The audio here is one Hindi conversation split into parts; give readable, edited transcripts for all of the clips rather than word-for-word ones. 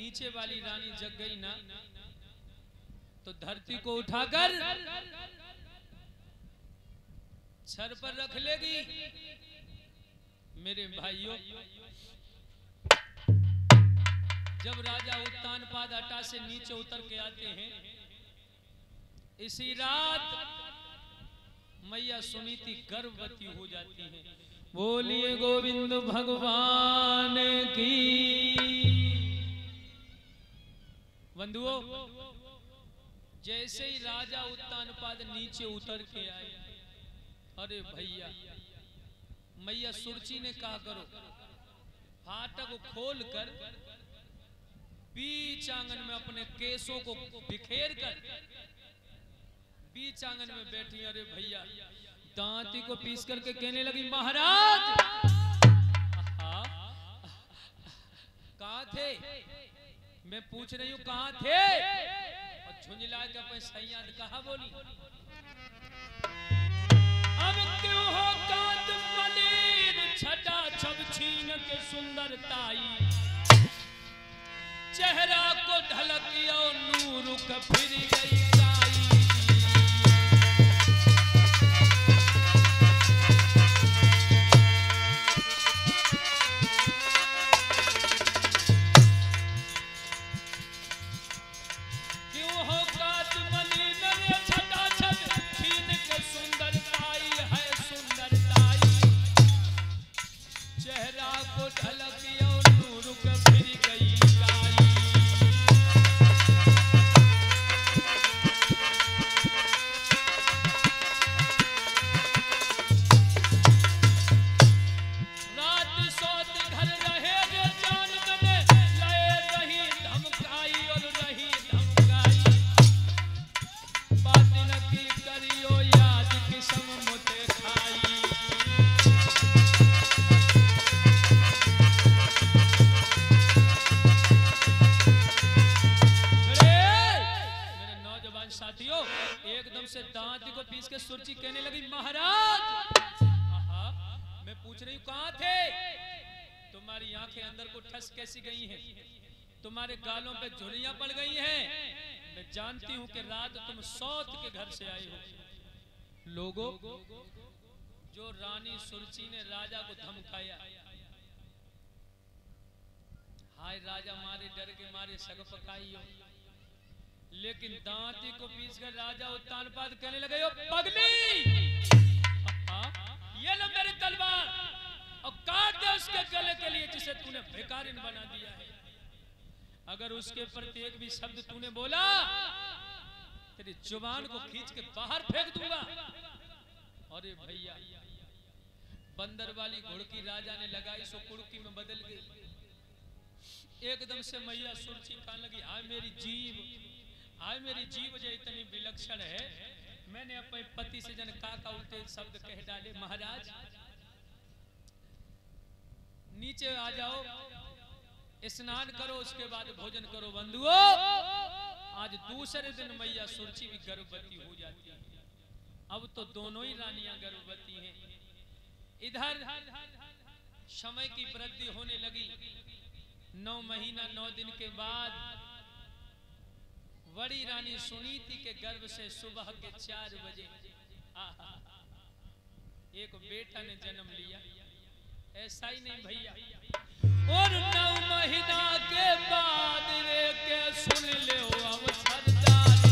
नीचे वाली रानी जग गई ना तो धरती को उठाकर छर पर रख लेगी। मेरे भाइयों, जब राजा उत्तानपाद अटा से नीचे उतर के आते हैं, इसी रात मैया सुनीति गर्भवती हो जाती है। बोलिए गोविंद भगवान की। बंधुओं, जैसे ही राजा उत्तानपाद नीचे उतर के आए, अरे भैया, मैया सुरची ने कहा करो फाटक खोल कर बीच आंगन में अपने केसों को बिखेर कर बीच आंगन में बैठी। अरे भैया, दांती को पीस करके कहने लगी, महाराज कहाँ थे? मैं पूछ रही हूँ कहाँ थे? और झुंझला के अपने सैया कहा बोली, अब क्यों हो कांत मलिन छटा छब छीन के सुंदरताई, चेहरा को ढलकिया नूर का फिर गई गाई। क्यों हो कांत मलिन छटा छब छीन के सुंदरताई है सुंदरताई, चेहरा को ढलकिया नूर का फिर गई गाई। साथियों, एकदम से दांती को पीस के सुरची कहने लगी, महाराज मैं पूछ रही हूँ कहाँ थे? तुम्हारी आंखें अंदर को ठस कैसी गई हैं? तुम्हारे गालों पे झुर्रियां पड़ गई हैं। मैं जानती हूँ कि रात तुम सौत के घर से आए हो। लोगों, जो रानी सुरची ने राजा को धमकाया, हाय राजा मारे डर के मारे सग पकाई हो, लेकिन दांती को पीस कर राजा उत्तानपाद कहने लगे, ओ पगली, ये लो मेरी तलवार और काट दे उसके गले के लिए जिसे तूने भिखारिन बना दिया है। अगर उसके प्रत्येक भी शब्द तूने बोला, तेरी जुबान को खींच के बाहर फेंक दूंगा। अरे भैया, बंदर वाली घुड़की राजा ने लगाई सो कुड़की में बदल गई। एकदम से मैया सुरची कहने लगी, हाय मेरी जीव, हाय मेरी जीव जो इतनी विलक्षण है, मैंने अपने पति से जन काका उल्टे शब्द कह डाले। महाराज नीचे आ जाओ, स्नान करो, उसके बाद भोजन करो। बंधुओं, आज दूसरे दिन मैया सुरची भी गर्भवती हो जाती है। अब तो दोनों ही रानियां गर्भवती हैं। इधर समय की वृद्धि होने लगी। 9 महीना 9 दिन के बाद बड़ी रानी सुनीति के गर्भ से सुबह के 4 बजे एक बेटा ने जन्म लिया। ऐसा ही नहीं भैया, और 9 महीना के बाद रे के सुन ले अवसरदारी,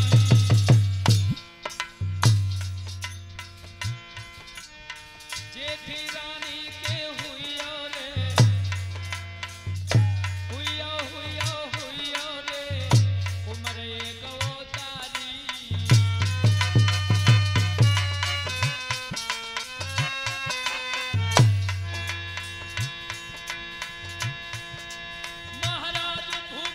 जेठी रानी के हुइया रे, हुइया हुइया हुइया रे, उम्र एक अवतारी। महाराज भूप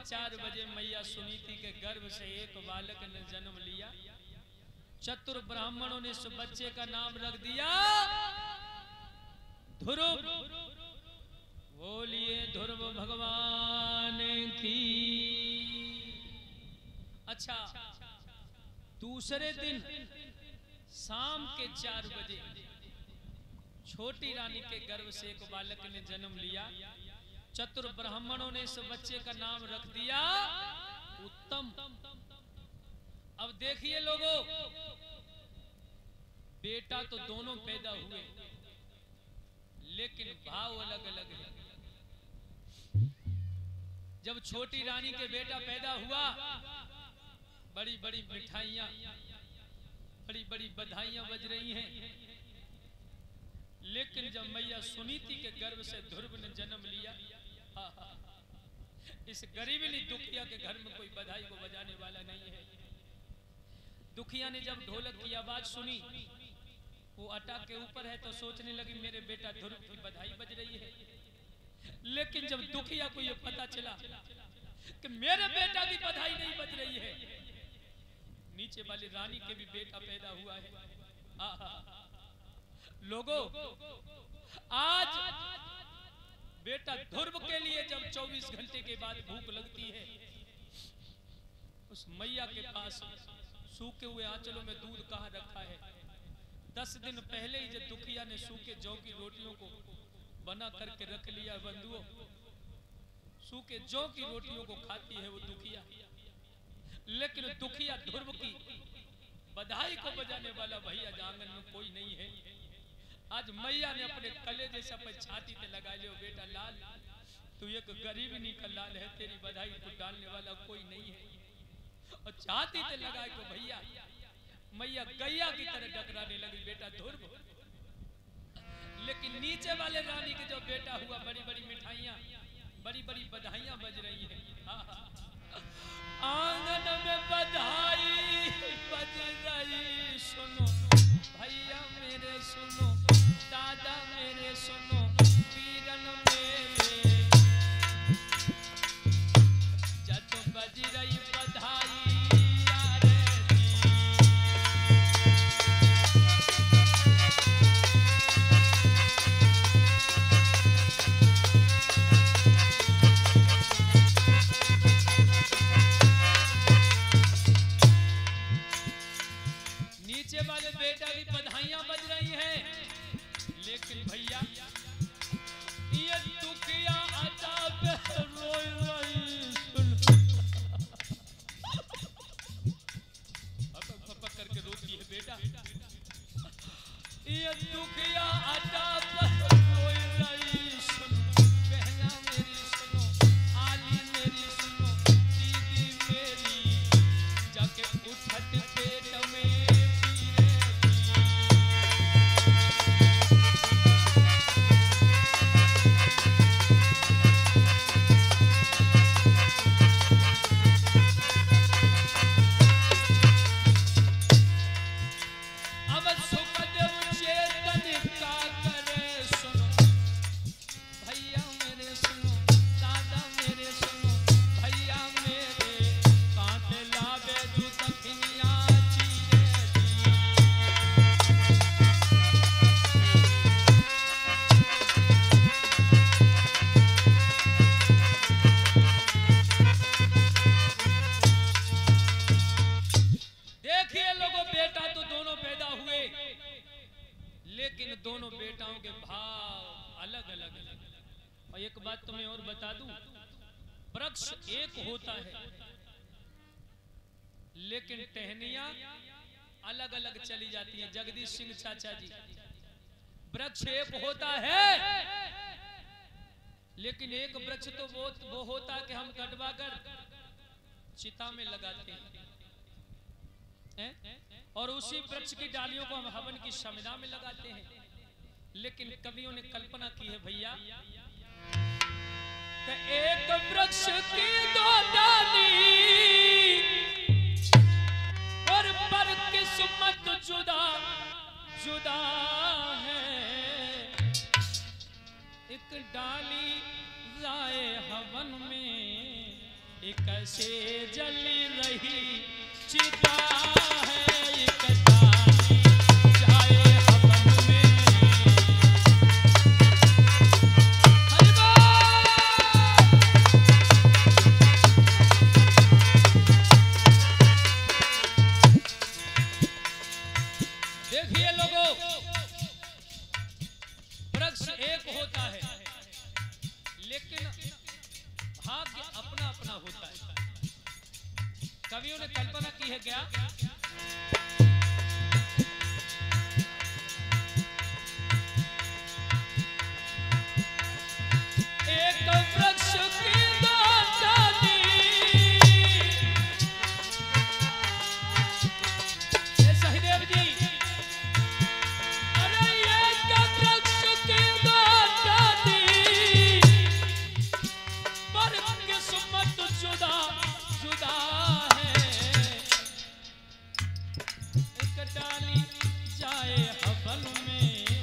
4 बजे मैया सुनीति के गर्भ से एक बालक ने जन्म लिया। चतुर ब्राह्मणों ने इस बच्चे का नाम रख दिया ध्रुव। बोलिए ध्रुव भगवान की। अच्छा, दूसरे दिन शाम के 4 बजे छोटी रानी के गर्भ से एक बालक ने जन्म लिया। चतुर ब्राह्मणों ने इस बच्चे का नाम रख दिया उत्तम। अब देखिए लोगों, बेटा तो दोनों पैदा हुए लेकिन भाव अलग अलग है। जब छोटी रानी के बेटा पैदा हुआ, बड़ी बड़ी मिठाइयां, बड़ी बड़ी बधाइयां बज रही हैं। लेकिन जब मैया सुनीति के गर्भ से ध्रुव ने जन्म लिया, इस गरीबनी दुखिया के घर में कोई बधाई को बजाने वाला नहीं है। दुखिया ने जब ढोलक की आवाज सुनी, वो अटक के ऊपर है तो सोचने लगी मेरे बेटा ध्रुव की बधाई बज रही है। लेकिन जब दुखिया को ये पता चला कि मेरे बेटा की बधाई नहीं बज रही है, नीचे वाली रानी के भी बेटा पैदा हुआ है। लोगों, आज बेटा ध्रुव के लिए जब 24 घंटे के बाद भूख लगती है, उस मैया के पास सूखे हुए आंचलों में दूध कहाँ रखा है। 10 दिन पहले ही जब दुखिया ने सूखे जौ की रोटियों को बना करके रख लिया। बंधुओं, सूखे जौ की रोटियों को खाती है वो दुखिया, लेकिन दुखिया ध्रुव की बधाई को बजाने वाला भैया आंगन में कोई नहीं है। आज मैया ने अपने कलेजे से अपने छाती पे लगा लियो, बेटा लाल तू एक गरीबनी का लाल है, तेरी बधाई को डालने वाला कोई नहीं है। और छाती पे लगाए को भैया मैया गैया की तरह डकराने लगी, बेटा ध्रुव। लेकिन नीचे वाले रानी के जो बेटा हुआ, बड़ी बड़ी मिठाइयां, बड़ी बड़ी बधाइयां बज रही है। आंगन में बधाई बज रही, सुनो भैया मेरे सुनो, दादा मेरे सुनो, पीरन मेरे जब बज रही बधाई। नीचे वाले बेटा की बधाइयां बज रही हैं, लेकिन भैया ये दुखिया अजाब रोई रोई सुन, पक करके रोती है बेटा। ये दुखिया अजाब रोई रोई सुन, बहना मेरी सुनो, आली मेरी सुनो, दीदी मेरी जाके उठत पेट में दोनों बेटाओं के भाव अलग अलग है। और एक बात तुम्हें और बता दूं, वृक्ष एक होता है लेकिन टहनियां अलग अलग चली जाती हैं। जगदीश सिंह चाचा जी, वृक्ष एक होता है लेकिन एक वृक्ष तो वो होता है कि हम कटवा कर चिता में लगाते हैं, और उसी वृक्ष की डालियों को हम हवन की समिधा में लगाते हैं। लेकिन कवियों ने कल्पना की है भैया कि एक वृक्ष की दो डाली और पर किस्मत जुदा जुदा है। एक डाली जाए हवन में, एक कैसे जल रही चिता है एक डाली जाए हवन में। हरि देखिए लोगों, वृक्ष एक होता है लेकिन भाग्य अपना अपना होता है। कवियों ने कल्पना की है क्या? एक वृक्ष की दो डाली, ये सहदेव जी, अरे एक वृक्ष की दो डाली, पर किस्मत जुदा जुदा है। एक डाली जाए हवन में।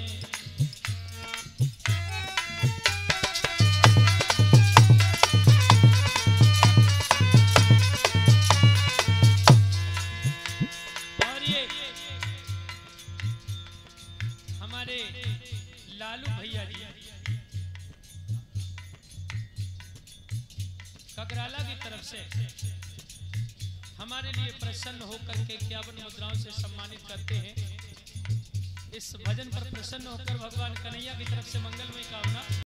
और ये हमारे लालू भैया जी ककराला की तरफ से हमारे लिए प्रसन्न होकर के 51 मुद्राओं से सम्मानित करते हैं। इस भजन पर प्रसन्न होकर भगवान कन्हैया की तरफ से मंगलमय कामना।